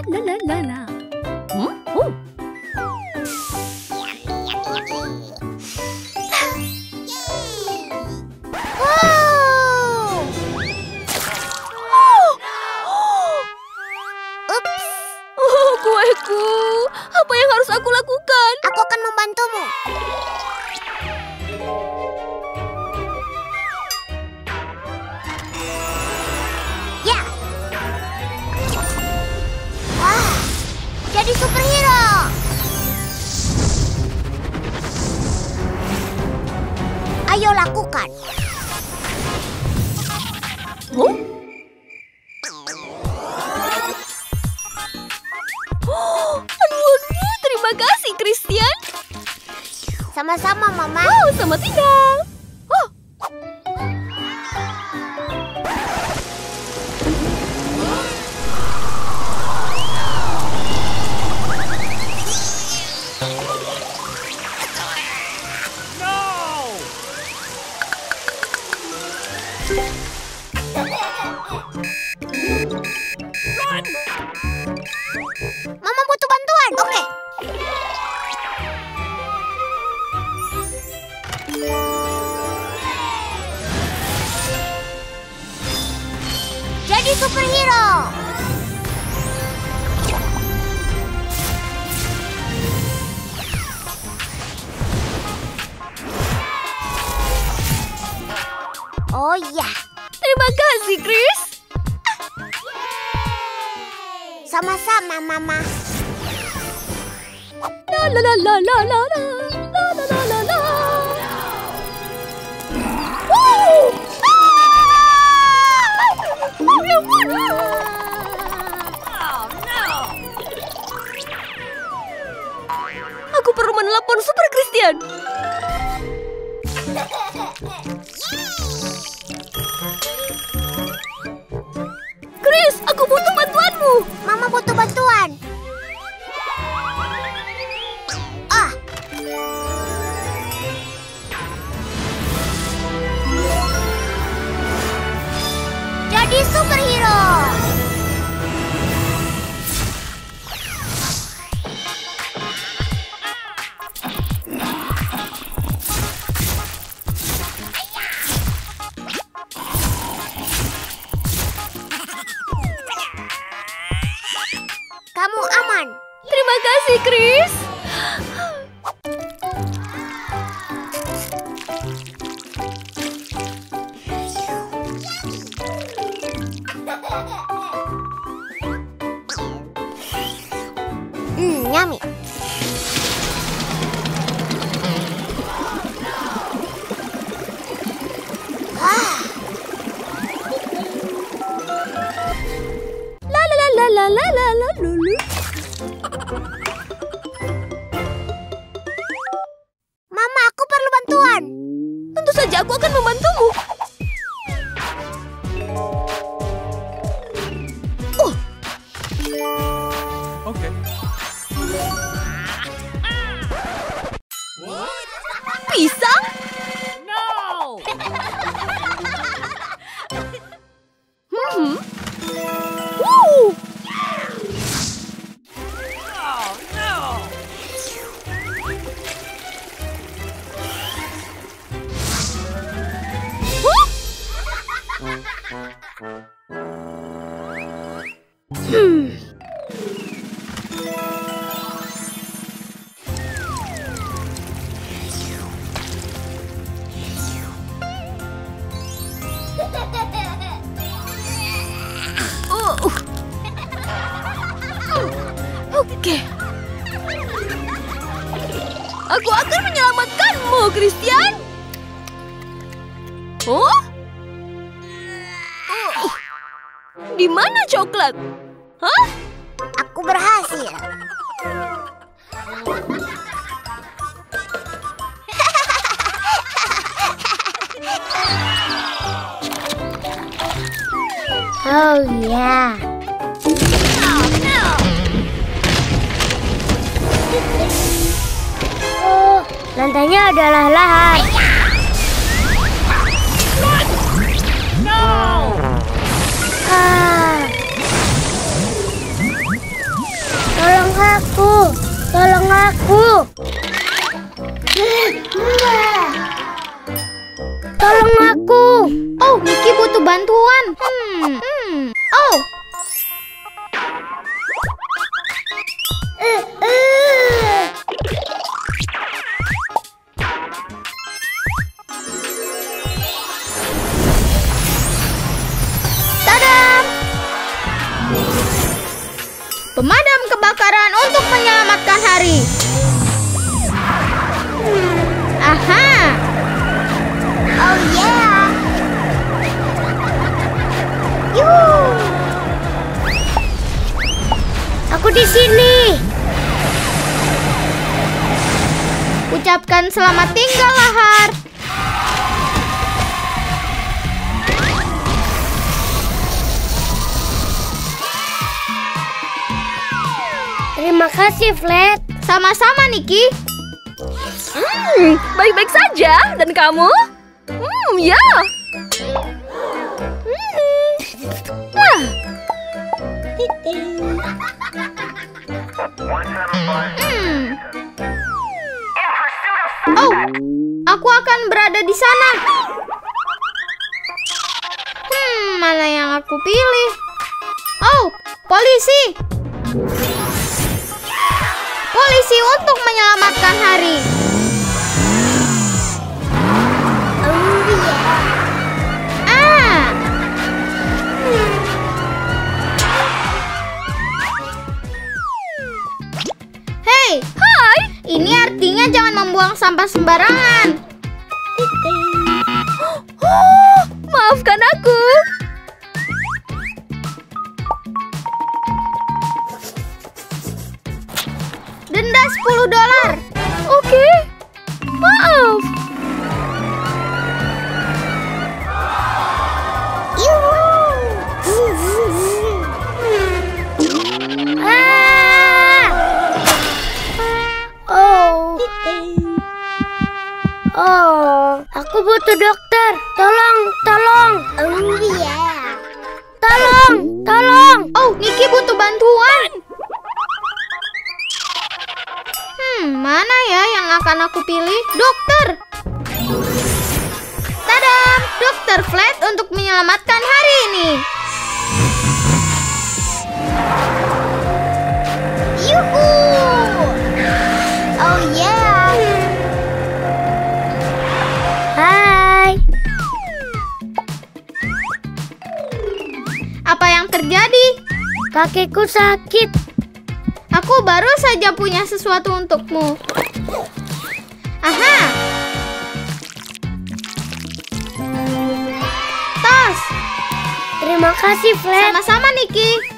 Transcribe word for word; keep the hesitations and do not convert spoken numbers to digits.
la la la la. Hmm? Oh. Wow! Ups. Oh, kueku. Apa yang harus aku lakukan? Aku akan membantumu. Ya. Wah, jadi superhero. Ayo lakukan. Oh? Oh, aduh, aduh, terima kasih, Christian. Sama-sama, Mama. Oh, selamat tinggal. Oh. Mama butuh bantuan. Oke. Jadi superhero. Oh ya. Terima kasih, Chris. Sama-sama, Mama. La la la la la la la la la la la la. Woo! Aku perlu menelepon Super Christian. Chris, aku butuh bantuanmu. Mama butuh bantuan. Ah. Jadi superhero. Kamu aman. Terima kasih, Chris. Hmm, yummy. Ah. La la la la la la la la lulu. Mama, aku perlu bantuan. Tentu saja aku akan membantumu. Oh. Oke. Pisang? No. Hmm. Woo. Oh no. Huh? Hmm. Oh. Oke. Aku akan menyelamatkanmu, Christian. Oh? Oh. Di mana coklat? Hah? Aku berhasil. Oh ya. Oh, lantainya adalah lahan. Ah. aku. Tolong aku. Oh, Niki butuh bantuan. Hmm. hmm. Oh. Uh, uh. Tadam! Pemadam kebakaran untuk menyelamatkan hari. Aha! Oh yeah. Yuhu. Aku di sini. Ucapkan selamat tinggal, Lahar. Terima kasih, Flat. Sama-sama, Niki. Hmm, baik-baik saja. Dan kamu? Hmm, ya. Hmm. Wah. Hmm. Oh, aku akan berada di sana. Hmm, mana yang aku pilih? Oh, polisi. Polisi untuk menyelamatkan hari. Oh yeah. Ah. Hei, Hai. ini artinya jangan membuang sampah sembarangan. Oh, maafkan aku. Denda sepuluh dolar. Oke. Maaf. Ah! Oh. Oh, aku butuh dokter. Tolong, tolong. Oh yeah. Tolong, tolong. Oh, Niki butuh bantuan. Hmm, mana ya yang akan aku pilih? Dokter. Tadam, Dokter Flat untuk menyelamatkan hari ini. Yuhu. Oh yeah. Hai. Apa yang terjadi? Kakiku sakit. Aku baru saja punya sesuatu untukmu. Aha. Tas. Terima kasih, Flat. Sama-sama, Niki.